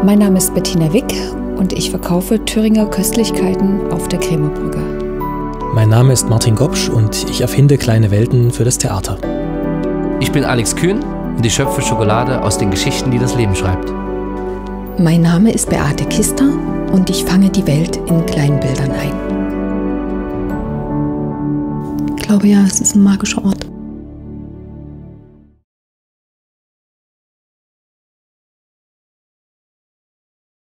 Mein Name ist Bettina Wick und ich verkaufe Thüringer Köstlichkeiten auf der Krämerbrücke. Mein Name ist Martin Gopsch und ich erfinde kleine Welten für das Theater. Ich bin Alex Kühn und ich schöpfe Schokolade aus den Geschichten, die das Leben schreibt. Mein Name ist Beate Kister und ich fange die Welt in kleinen Bildern ein. Ich glaube ja, es ist ein magischer Ort.